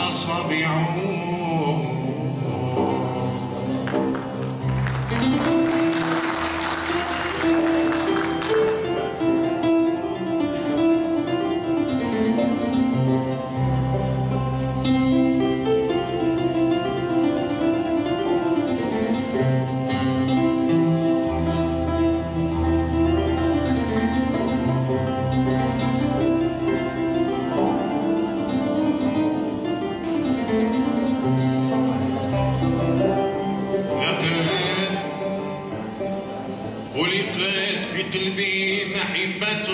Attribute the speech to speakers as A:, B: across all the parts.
A: أصابع. ولقيت في قلبي محبة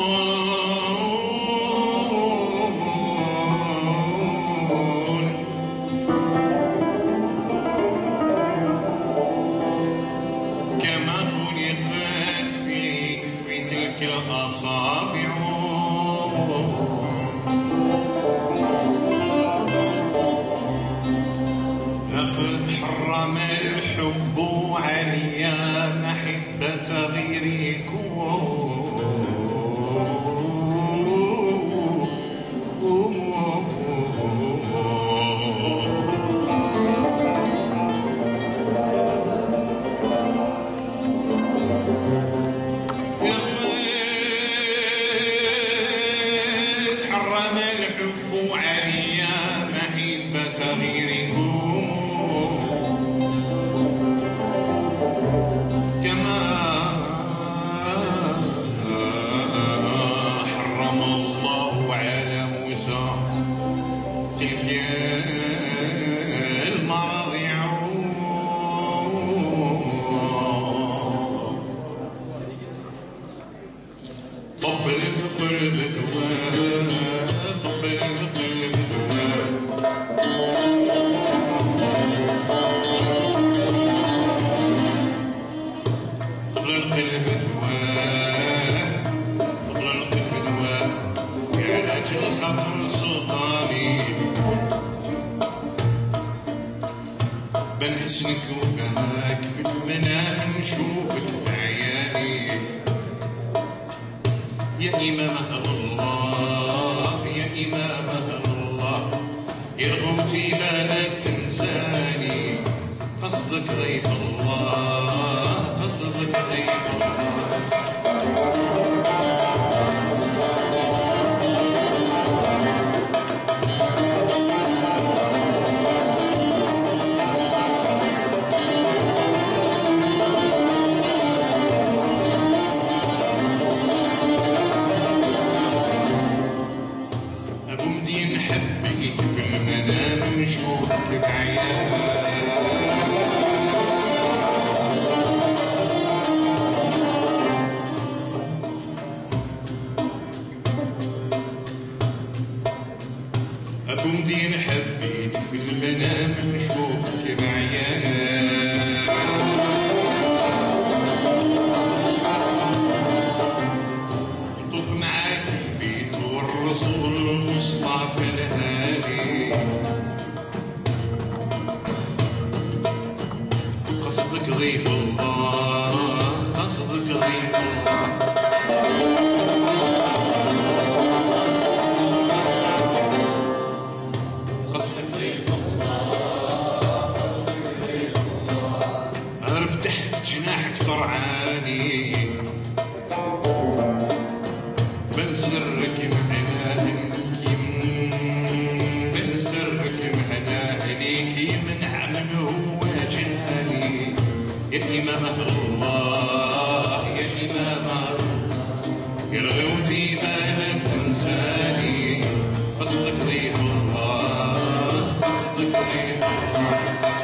A: كما خلقت فيك في تلك الأصابع. لقد حرم الحب عليا محبة غيركم. حرم الحب عليا محبة غيركم كما حرم الله على موسى تلك المراضع. طبل القلب دواء، طبل القلب دواء، طبل القلب دواء، طبل القلب دواء، يا علاج الخاطر السلطاني بن حسنك وبهاك في المنام نشوفك بعياني يا إمام أهل الله، يا إمام أهل الله، يا غوتي بالك تنساني قصدك ضيف الله، قصدك ضيف الله. حبيت في المنام نشوفك بعيان أبو مدين حبيت في المنام نشوفك بعيان نطوف معاك البيت والرسول المصطفى الهادي قصدك ضيف الله، قصدك ضيف الله. قصدك ضيف الله، قصدك ضيف الله. هرب تحت جناحك ترعاني بل سرك معناه بل سرك معناه ليكي من عمل هو جاني يا إمام الله، يا إمام الله، يا غوتي بالك تنساني قصدك ضيف الله، قصدك ضيف الله.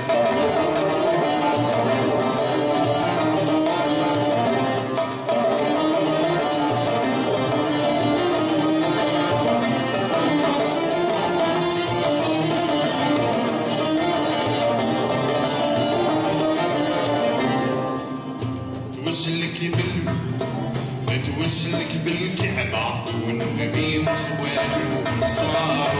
A: توسلك بالكعبة والنبي وزواجه وانصاره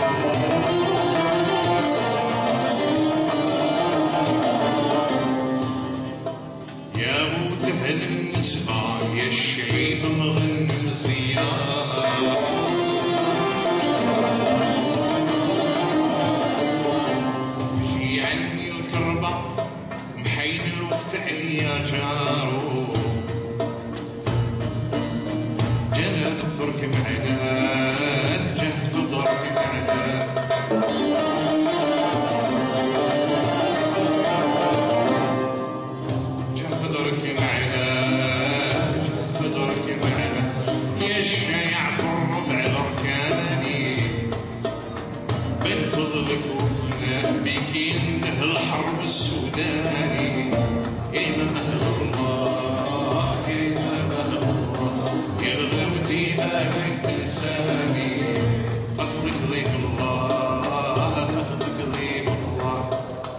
A: يا متهل النسبة يا الشعيب مغنم زيار وحداني إمام أهل الله يا إمام أهل الله يا رغبتي أبيك تنساني قصدك ضيف الله قصدك ضيف الله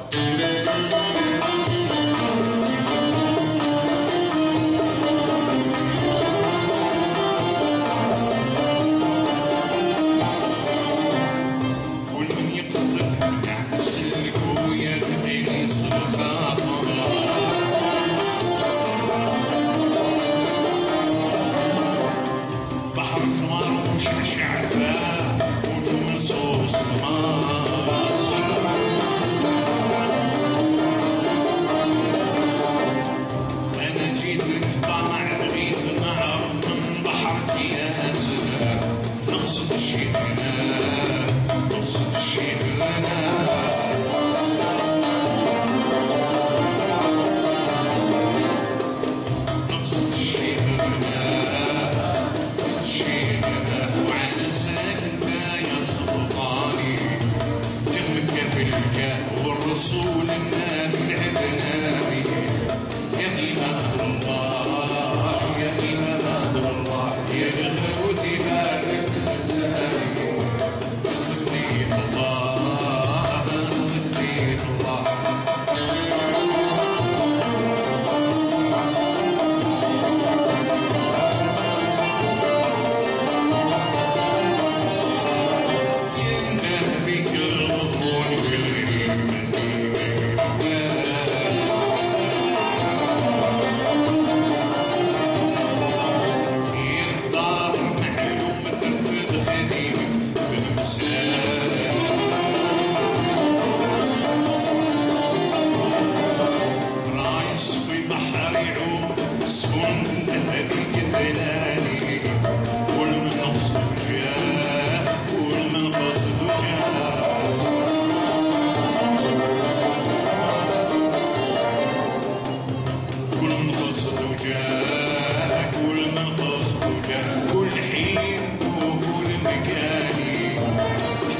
A: والرسول النبي العدناني يا إمام الله يا إمام الله يا غوتي بارك تنساني قصدك دين الله قصدك دين الله كل حين وكل مكاني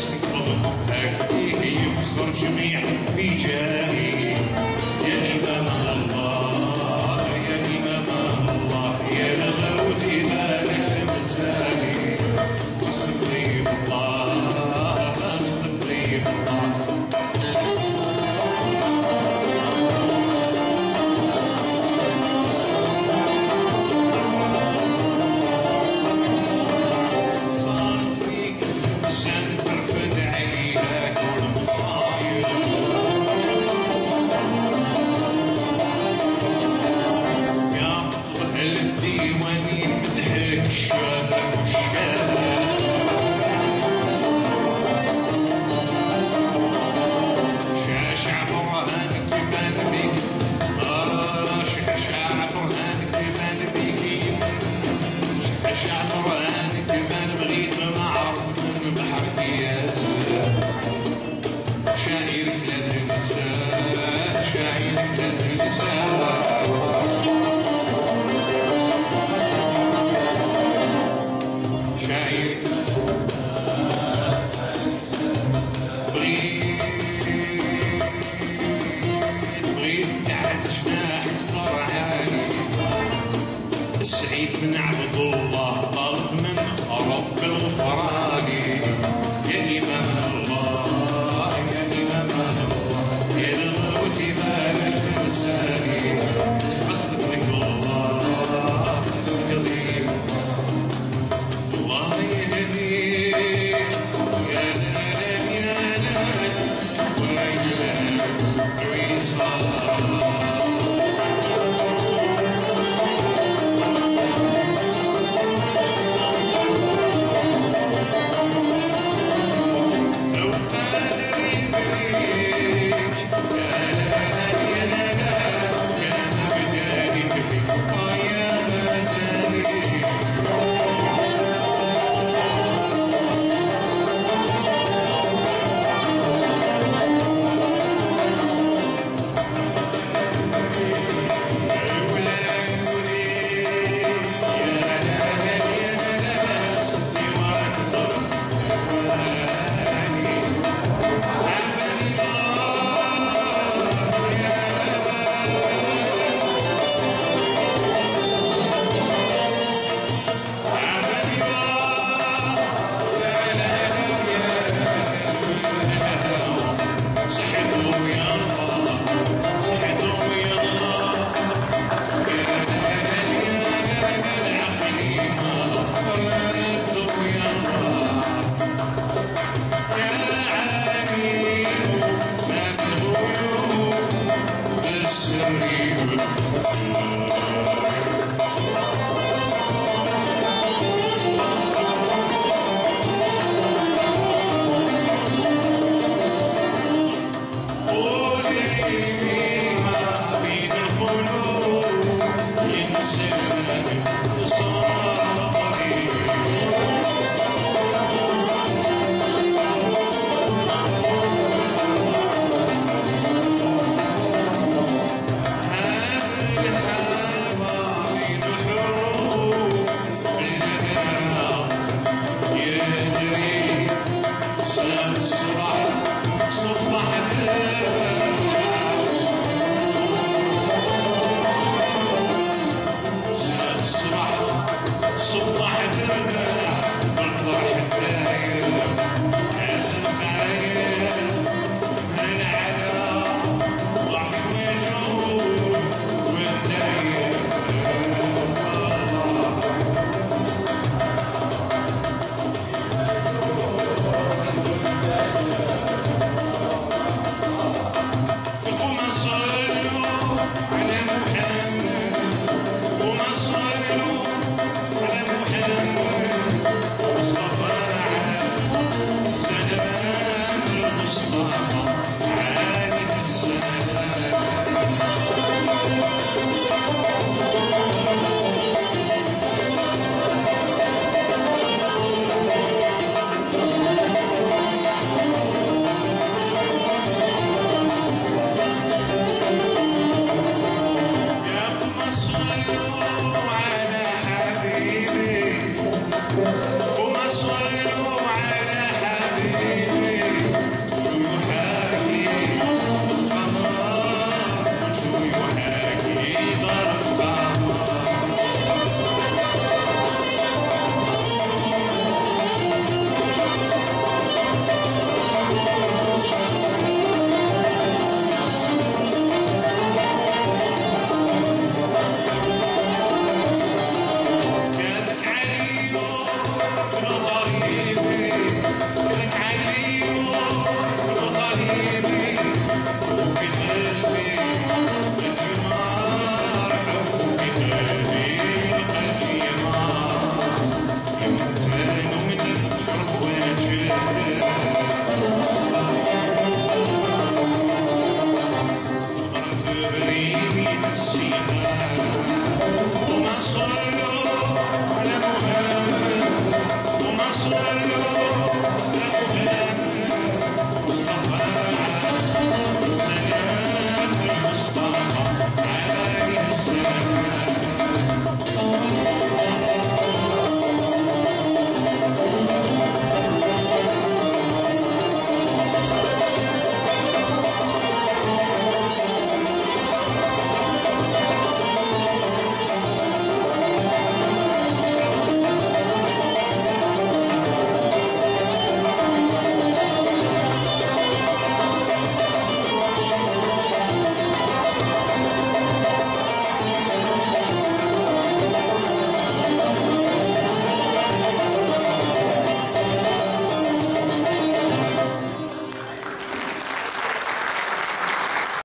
A: Mama.